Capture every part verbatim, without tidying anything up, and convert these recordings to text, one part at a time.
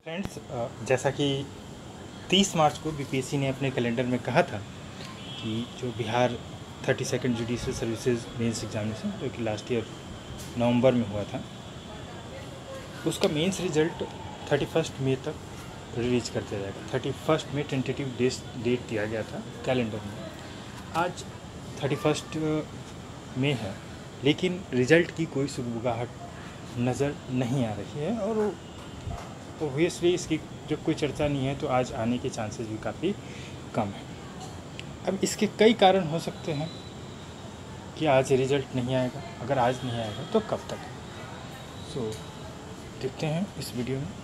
Friends, जैसा कि तीस मार्च को बीपीएससी ने अपने कैलेंडर में कहा था कि जो Bihar thirty second judicial services mains examination जो कि लास्ट ईयर नवंबर में हुआ था, उसका mains result thirty first May तक रिलीज कर दिया जाएगा। Thirty first May tentative date दिया गया था कैलेंडर में। आज थर्टी फर्स्ट मई है, लेकिन रिज़ल्ट की कोई सुगबुगाहट नज़र नहीं आ रही है और ओबियसली इसकी जब कोई चर्चा नहीं है तो आज आने के चांसेस भी काफ़ी कम है। अब इसके कई कारण हो सकते हैं कि आज रिज़ल्ट नहीं आएगा। अगर आज नहीं आएगा तो कब तक? सो so, देखते हैं इस वीडियो में।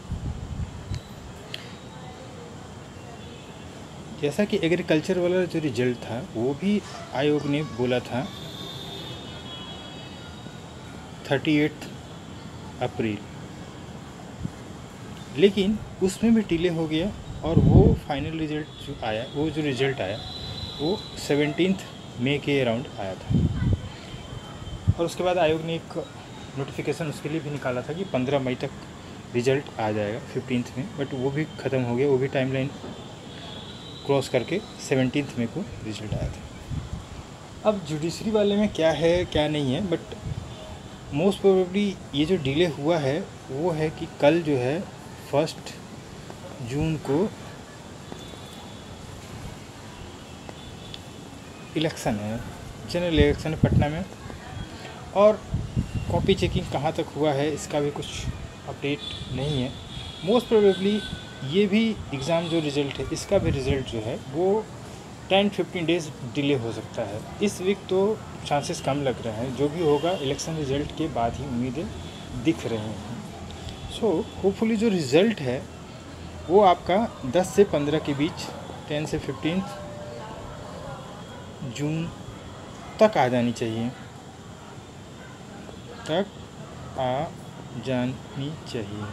जैसा कि एग्रीकल्चर वाला जो रिजल्ट था वो भी आयोग ने बोला था थर्टी एट अप्रैल, लेकिन उसमें भी डिले हो गया और वो फाइनल रिजल्ट जो आया वो जो रिज़ल्ट आया वो सेवनटीन्थ मई के अराउंड आया था। और उसके बाद आयोग ने एक नोटिफिकेशन उसके लिए भी निकाला था कि पंद्रह मई तक रिज़ल्ट आ जाएगा फिफ्टींथ में, बट वो भी ख़त्म हो गया। वो भी टाइमलाइन क्रॉस करके सेवनटीन्थ मई को रिज़ल्ट आया था। अब जुडिशरी वाले में क्या है क्या नहीं है, बट मोस्ट प्रोबेबली ये जो डिले हुआ है वो है कि कल जो है फर्स्ट जून को इलेक्शन है, जनरल इलेक्शन है पटना में, और कॉपी चेकिंग कहाँ तक हुआ है इसका भी कुछ अपडेट नहीं है। मोस्ट प्रोबेबली ये भी एग्ज़ाम जो रिज़ल्ट है इसका भी रिज़ल्ट जो है वो टेन फिफ्टीन डेज़ डिले हो सकता है। इस वीक तो चांसेस कम लग रहे हैं, जो भी होगा इलेक्शन रिज़ल्ट के बाद ही उम्मीदें दिख रही हैं। सो होपफुली जो रिज़ल्ट है वो आपका दस से पंद्रह के बीच, टेन से फिफ्टीन जून तक आ जानी चाहिए तक आ जानी चाहिए।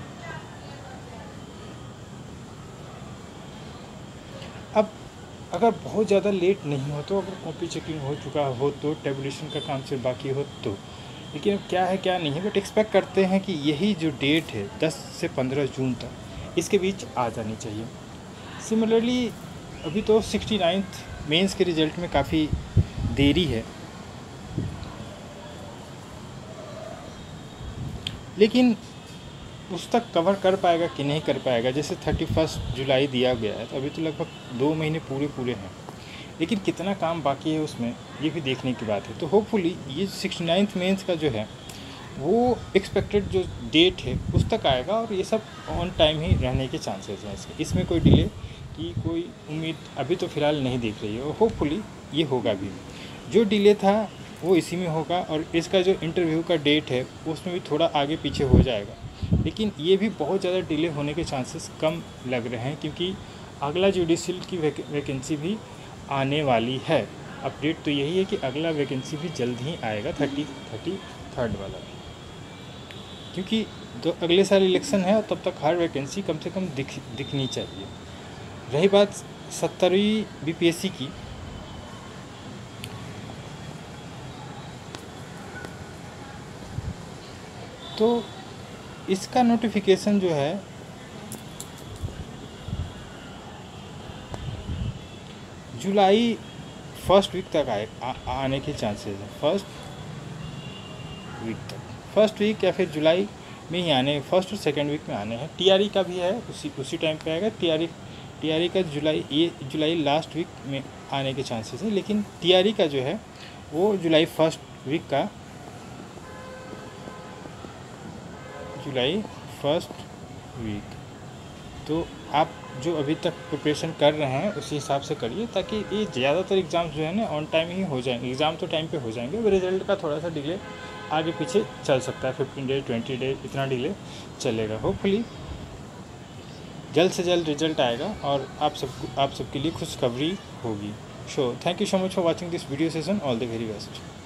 अब अगर बहुत ज़्यादा लेट नहीं हो तो, अगर कॉपी चेकिंग हो चुका हो तो, टेबुलेशन का काम सिर्फ बाकी हो तो, लेकिन अब क्या है क्या नहीं है, बट एक्सपेक्ट करते हैं कि यही जो डेट है दस से पंद्रह जून तक इसके बीच आ जानी चाहिए। सिमिलरली अभी तो सिक्सटी नाइन्थ मेंस के रिज़ल्ट में काफ़ी देरी है, लेकिन उस तक कवर कर पाएगा कि नहीं कर पाएगा। जैसे थर्टी फर्स्ट जुलाई दिया गया है तो अभी तो लगभग दो महीने पूरे पूरे हैं, लेकिन कितना काम बाकी है उसमें ये भी देखने की बात है। तो होपफुली ये सिक्सटी नाइन्थ मेंस का जो है वो एक्सपेक्टेड जो डेट है उस तक आएगा और ये सब ऑन टाइम ही रहने के चांसेस हैं इसके। इसमें कोई डिले की कोई उम्मीद अभी तो फ़िलहाल नहीं दिख रही है और होपफुली ये होगा भी। जो डिले था वो इसी में होगा और इसका जो इंटरव्यू का डेट है उसमें भी थोड़ा आगे पीछे हो जाएगा, लेकिन ये भी बहुत ज़्यादा डिले होने के चांसेस कम लग रहे हैं क्योंकि अगला जुडिशल की वैकेंसी भी आने वाली है। अपडेट तो यही है कि अगला वैकेंसी भी जल्द ही आएगा, थर्टी थर्टी थर्ड वाला भी, क्योंकि तो अगले साल इलेक्शन है और तब तक हर वैकेंसी कम से कम दिख दिखनी चाहिए। रही बात सत्तरवीं बीपीएससी की, तो इसका नोटिफिकेशन जो है जुलाई फर्स्ट वीक तक आए आ, आने के चांसेस हैं। फर्स्ट वीक तक, फर्स्ट वीक या फिर जुलाई में ही आने, फर्स्ट और सेकेंड वीक में आने हैं। टीआरई का भी है, उसी उसी टाइम पे आएगा। टीआरई टीआरई का जुलाई ये जुलाई लास्ट वीक में आने के चांसेस हैं, लेकिन टीआरई का जो है वो जुलाई फर्स्ट वीक का जुलाई फर्स्ट वीक। तो आप जो अभी तक प्रिपरेशन कर रहे हैं उसी हिसाब से करिए, ताकि ये ज़्यादातर एग्ज़ाम्स जो है ना ऑन टाइम ही हो जाएंगे। एग्ज़ाम तो टाइम पे हो जाएंगे, अब रिज़ल्ट का थोड़ा सा डिले आगे पीछे चल सकता है, फिफ्टीन डेज ट्वेंटी डेज इतना डिले चलेगा। होपफुली जल्द से जल्द रिज़ल्ट आएगा और आप सब आप सबके लिए खुशखबरी होगी। So thank you so much for watching this video session. All the very best.